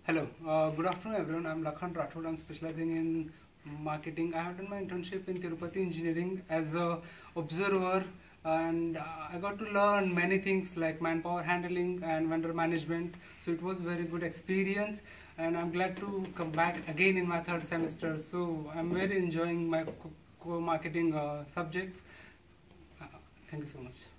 Hello, good afternoon everyone. I'm Lakhan Rathod. I'm specializing in marketing. I have done my internship in Tirupati Engineering as a observer, and I got to learn many things like manpower handling and vendor management. So it was very good experience, and I'm glad to come back again in my third semester. So I'm very enjoying my co-marketing subjects. Thank you so much.